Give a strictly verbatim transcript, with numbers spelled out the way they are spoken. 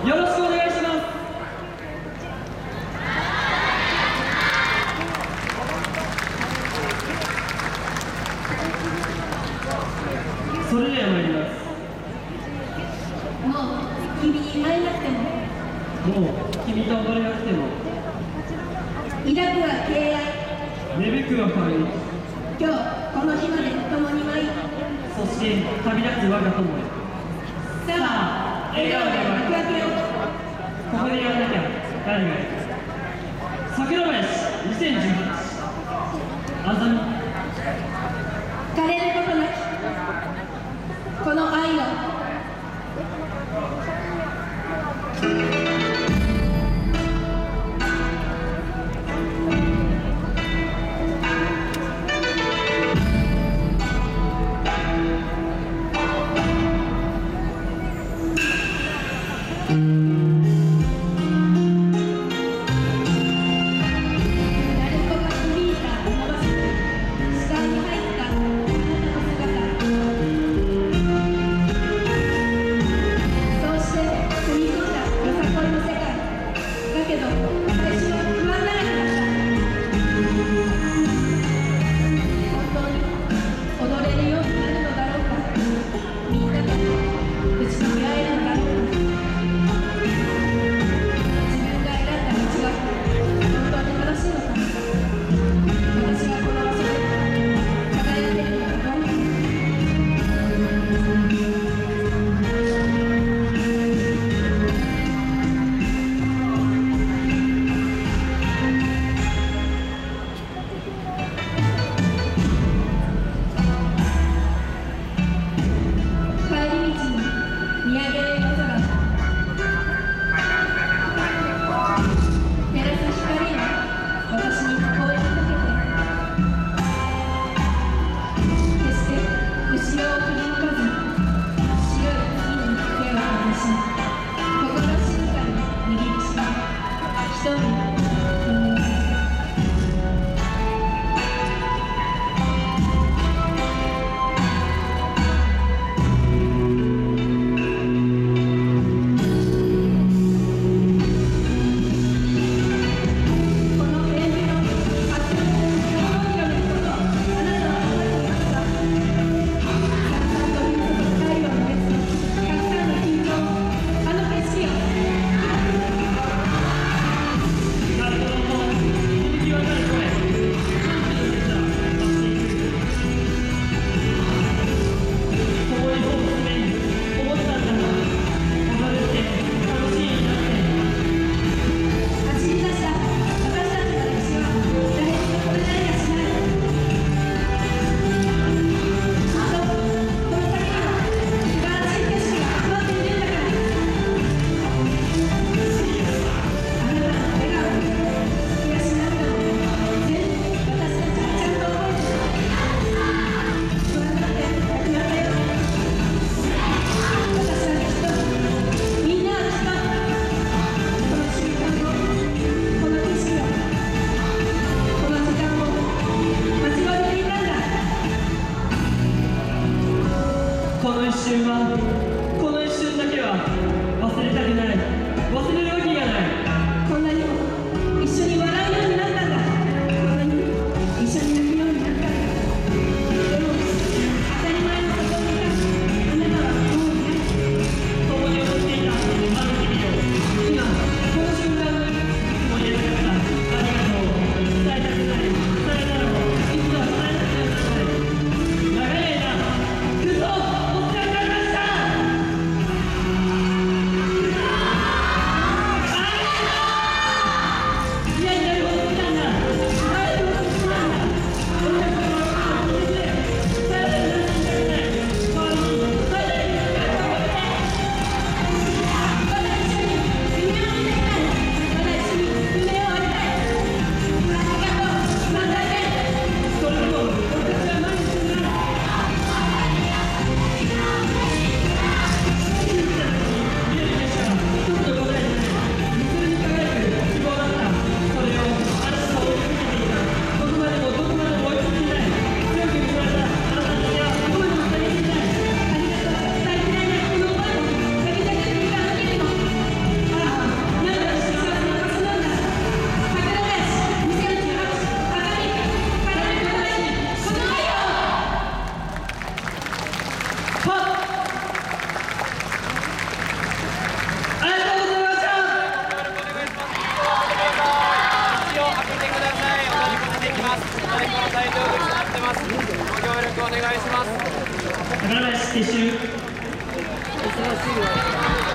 よろしくお願いします。それでは参ります。 もう君に会えなくても、 もう君と踊れなくても、 抱くは敬愛、 芽吹くは香り、 今日この日まで共に舞い、 そして旅立つ我が友へ。 さあ笑顔で幕開けよう。 ここでやらなきゃ誰がいる。桜林にせんじゅうはち、あざみ。 枯れることなきこの愛を。 最高の大丈夫になってます。ご協力お願いします。 宝林撤収。